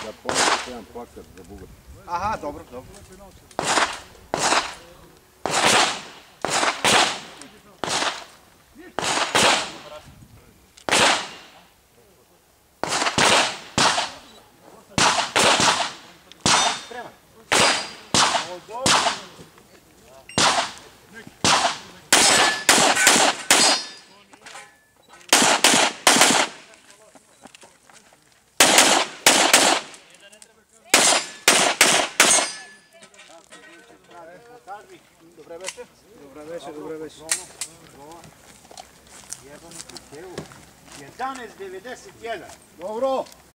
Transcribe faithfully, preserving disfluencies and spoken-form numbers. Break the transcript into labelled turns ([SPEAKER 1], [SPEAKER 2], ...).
[SPEAKER 1] Da ponavljate jedan plakat za bugar.
[SPEAKER 2] Aha, dobro, dobro. Spreman. Ovo dobro. Dobre večer. Dobre večer, dobre večer. Jebamo tu kevu. jedanaest devedeset jedan.
[SPEAKER 1] Dobro.